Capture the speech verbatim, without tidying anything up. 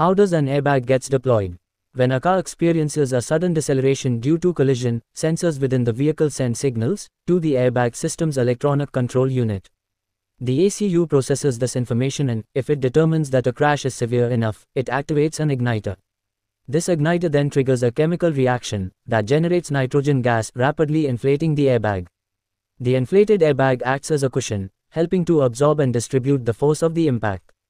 How does an airbag gets deployed? When a car experiences a sudden deceleration due to collision, sensors within the vehicle send signals to the airbag system's electronic control unit. The E C U processes this information and, if it determines that a crash is severe enough, it activates an igniter. This igniter then triggers a chemical reaction that generates nitrogen gas, rapidly inflating the airbag. The inflated airbag acts as a cushion, helping to absorb and distribute the force of the impact.